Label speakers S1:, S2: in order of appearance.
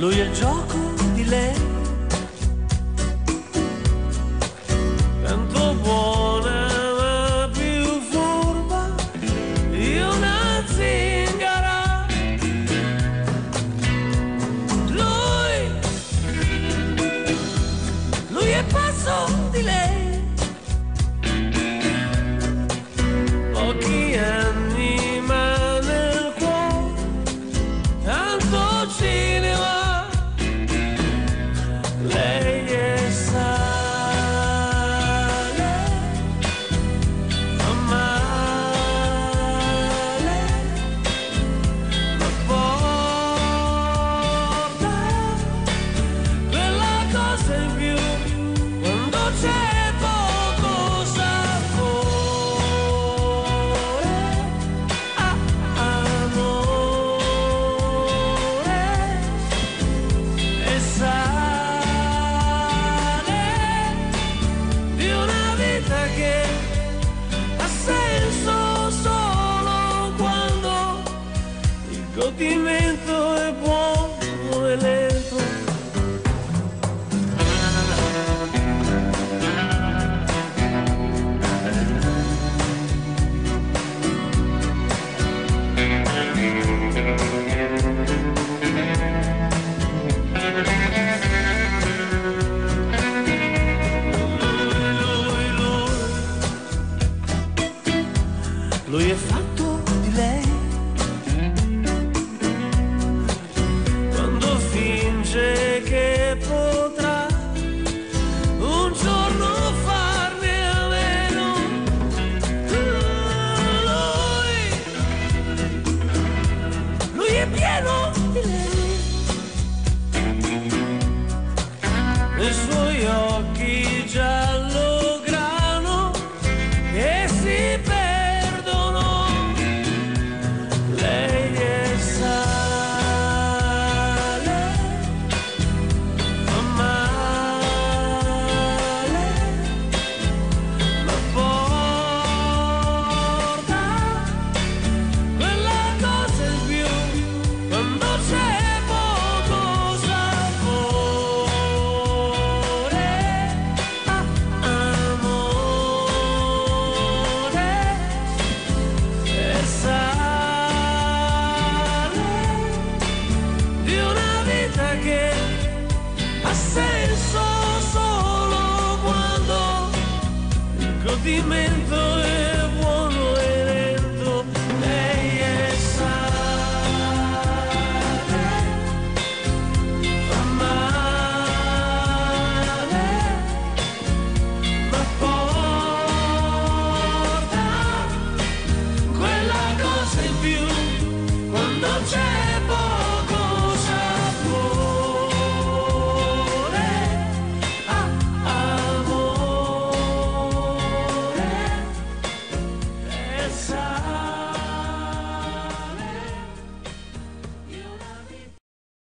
S1: lui è il gioco di lei, tanto buona ma più furba di una zingara. Lui è pazzo di lei, pochi anni ma nel cuore tanto cinema. Lei è sale, fa male, ma porta quella cosa in più quando c'è poco sapore. Amore e sale di una vita che ha senso solo quando il godimento è buono e lento. Lui è fatto di lei, quando finge che potrà un giorno farne a meno. Lui è pieno di lei, nei suoi occhi giallo grano che si perdono. Lei è sale, fa male, ma porta quella cosa in più quando c'è poco sapore. Amore e sale di una vita che ha senso solo quando il godimento è buono e lento. Lei è sale, fa male, ma porta quella cosa in più quando c'è poco sapore. Amore e sale.